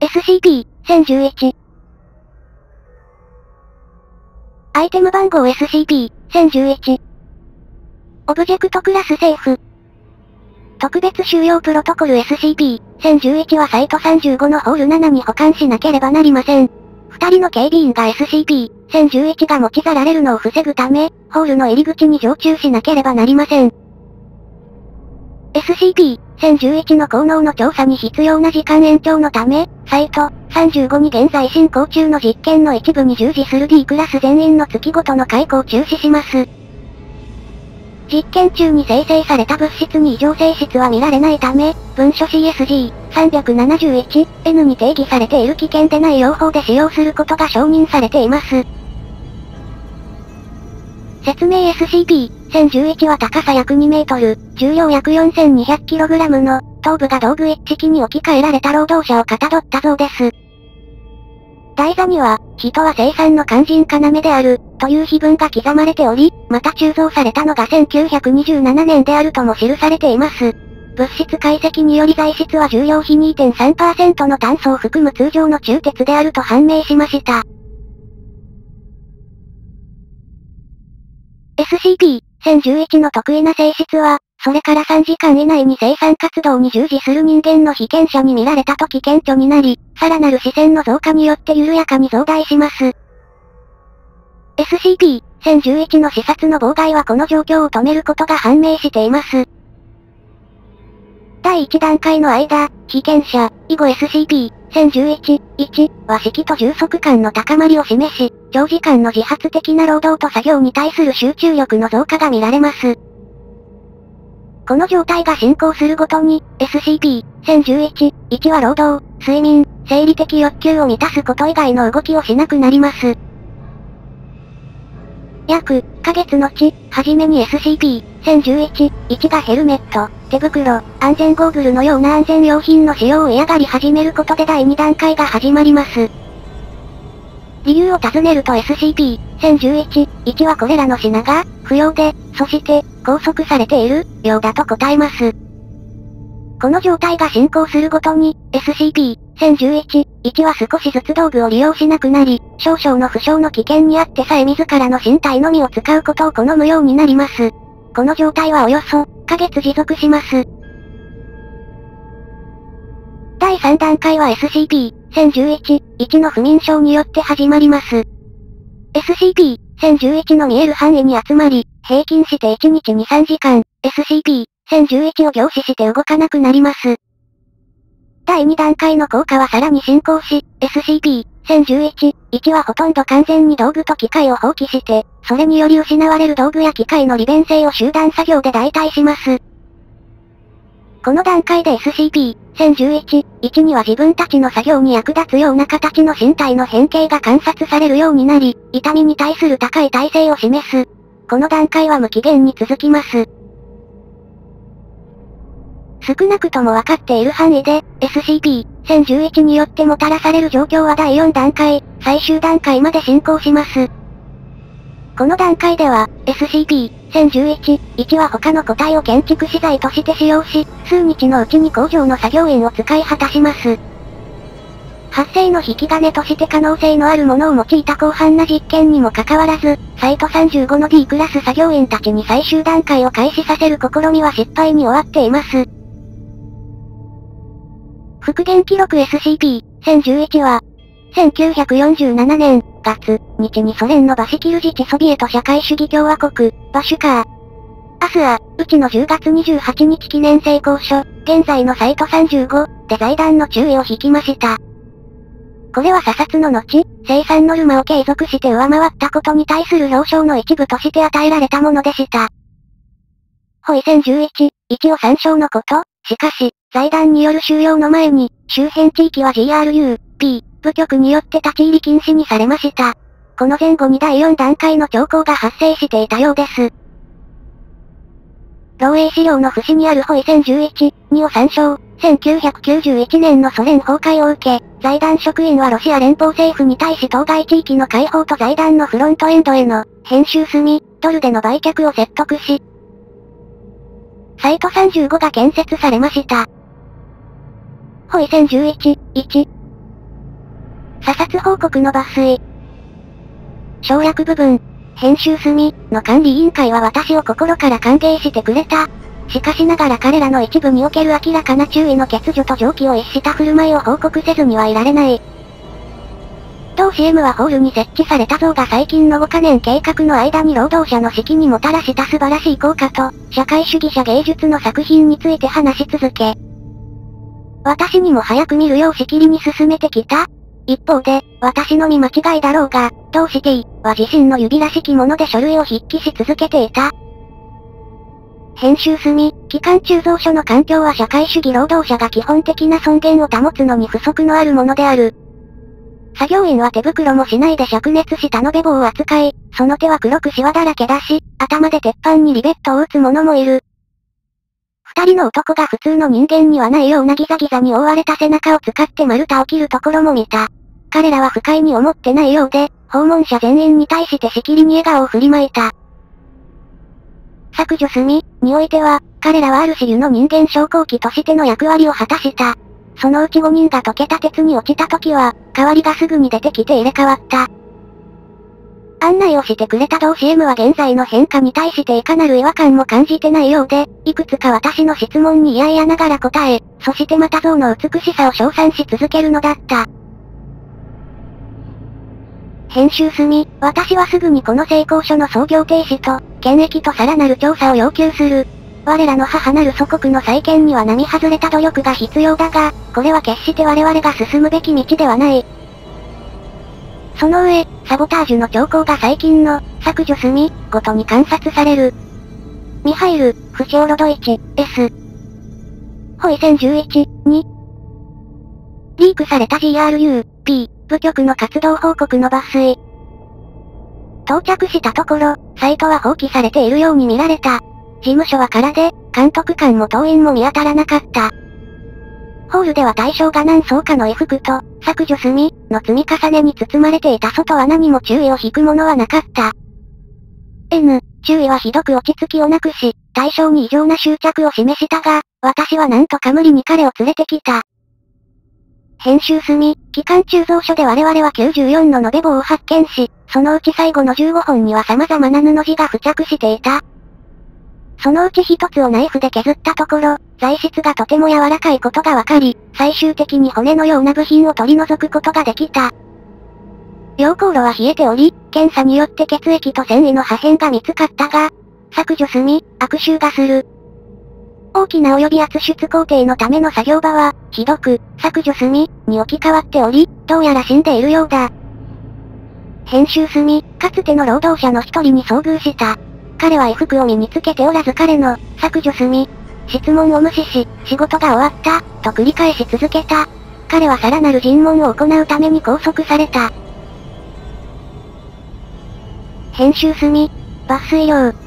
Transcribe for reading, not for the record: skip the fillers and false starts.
SCP-1011。アイテム番号 SCP-1011。オブジェクトクラスセーフ。特別収容プロトコル SCP-1011 はサイト35のホール7に保管しなければなりません。二人の警備員が SCP-1011 が持ち去られるのを防ぐため、ホールの入り口に常駐しなければなりません。SCP-1011 の効能の調査に必要な時間延長のため、サイト35に現在進行中の実験の一部に従事する D クラス全員の月ごとの解雇を中止します。実験中に生成された物質に異常性質は見られないため、文書 CSG-371-N に定義されている危険でない用法で使用することが承認されています。説明 SCP-1011 は高さ約2メートル、重量約 4200kg の、頭部が道具一式に置き換えられた労働者をかたどった像です。台座には、人は生産の肝心要である、という碑文が刻まれており、また鋳造されたのが1927年であるとも記されています。物質解析により材質は重量比 2.3% の炭素を含む通常の鋳鉄であると判明しました。SCP-1011 の特異な性質は、それから3時間以内に生産活動に従事する人間の被験者に見られた時顕著になり、さらなる視線の増加によって緩やかに増大します。SCP-1011 の視察の妨害はこの状況を止めることが判明しています。第1段階の間、被験者、以後 SCP-1011-1 は士気と充足感の高まりを示し、長時間の自発的な労働と作業に対する集中力の増加が見られます。この状態が進行するごとに、SCP-1011-1 は労働、睡眠、生理的欲求を満たすこと以外の動きをしなくなります。約、ヶ月後、はじめに SCP-1011-1 がヘルメット、手袋、安全ゴーグルのような安全用品の使用を嫌がり始めることで第2段階が始まります。理由を尋ねると SCP-1011-1 はこれらの品が、不要で、そして、拘束されている、ようだと答えます。この状態が進行するごとに、SCP-1011-1 は少しずつ道具を利用しなくなり、少々の負傷の危険にあってさえ自らの身体のみを使うことを好むようになります。この状態はおよそ、ヶ月持続します。第3段階は SCP-1011-1 の不眠症によって始まります。SCP-1011 の見える範囲に集まり、平均して1日に3時間、SCP-1011 を凝視して動かなくなります。第2段階の効果はさらに進行し、SCP-1011-1 はほとんど完全に道具と機械を放棄して、それにより失われる道具や機械の利便性を集団作業で代替します。この段階で SCP-1011-1 には自分たちの作業に役立つような形の身体の変形が観察されるようになり、痛みに対する高い耐性を示す。この段階は無期限に続きます。少なくとも分かっている範囲で、SCP-1011 によってもたらされる状況は第4段階、最終段階まで進行します。この段階では、SCP-1011-1 は他の個体を建築資材として使用し、数日のうちに工場の作業員を使い果たします。発生の引き金として可能性のあるものを用いた広範な実験にもかかわらず、サイト35の D クラス作業員たちに最終段階を開始させる試みは失敗に終わっています。復元記録 SCP-1011 は、1947年、月、日にソ連のバシキル自治ソビエト社会主義共和国、バシュカー。アスア、うちの10月28日記念成功書、現在のサイト35、で財団の注意を引きました。これは査察の後、生産ノルマを継続して上回ったことに対する表彰の一部として与えられたものでした。ホイ1011-1を参照のこと、しかし、財団による収容の前に、周辺地域は GRU-P、部局によって立ち入り禁止にされました。この前後に第4段階の兆候が発生していたようです。漏洩資料の節にあるホイ1011-2を参照。1991年のソ連崩壊を受け、財団職員はロシア連邦政府に対し当該地域の解放と財団のフロントエンドへの編集済ドルでの売却を説得し、サイト35が建設されました。ホイ1011-1 査察報告の抜粋。省略部分。編集済の管理委員会は私を心から歓迎してくれた。しかしながら彼らの一部における明らかな注意の欠如と常軌を逸した振る舞いを報告せずにはいられない。同 CM はホールに設置された像が最近の5カ年計画の間に労働者の士気にもたらした素晴らしい効果と、社会主義者芸術の作品について話し続け、私にも早く見るようしきりに進めてきた。一方で、私の見間違いだろうが、同シティは自身の指らしきもので書類を筆記し続けていた。編集済期間鋳造所の環境は社会主義労働者が基本的な尊厳を保つのに不足のあるものである。作業員は手袋もしないで灼熱した延べ棒を扱い、その手は黒くシワだらけだし、頭で鉄板にリベットを打つ者もいる。二人の男が普通の人間にはないようなギザギザに覆われた背中を使って丸太を切るところも見た。彼らは不快に思ってないようで、訪問者全員に対してしきりに笑顔を振りまいた。削除済においては、彼らはある種の人間昇降機としての役割を果たした。そのうち5人が溶けた鉄に落ちた時は、代わりがすぐに出てきて入れ替わった。案内をしてくれた同 CM は現在の変化に対していかなる違和感も感じてないようで、いくつか私の質問に嫌々ながら答え、そしてまた像の美しさを称賛し続けるのだった。編集済私はすぐにこの成功書の操業停止と、検疫とさらなる調査を要求する。我らの母なる祖国の再建には並外れた努力が必要だが、これは決して我々が進むべき道ではない。その上、サボタージュの兆候が最近の、削除済ごとに観察される。ミハイル、フシオロドイチ、S。ホイ1011、2。リークされた GRU、P、部局の活動報告の抜粋。到着したところ、サイトは放棄されているように見られた。事務所は空で、監督官も党員も見当たらなかった。ホールでは対象が何層かの衣服と、削除済の積み重ねに包まれていた外は何も注意を引くものはなかった。N、注意はひどく落ち着きをなくし、対象に異常な執着を示したが、私はなんとか無理に彼を連れてきた。編集済期間鋳造所で我々は94の延べ棒を発見し、そのうち最後の15本には様々な布地が付着していた。そのうち一つをナイフで削ったところ、材質がとても柔らかいことがわかり、最終的に骨のような部品を取り除くことができた。溶鉱炉は冷えており、検査によって血液と繊維の破片が見つかったが、削除済悪臭がする。大きな及び圧出工程のための作業場は、ひどく、削除済に置き換わっており、どうやら死んでいるようだ。編集済かつての労働者の一人に遭遇した。彼は衣服を身につけておらず彼の、削除済質問を無視し、仕事が終わった、と繰り返し続けた。彼はさらなる尋問を行うために拘束された。編集済抜粋料。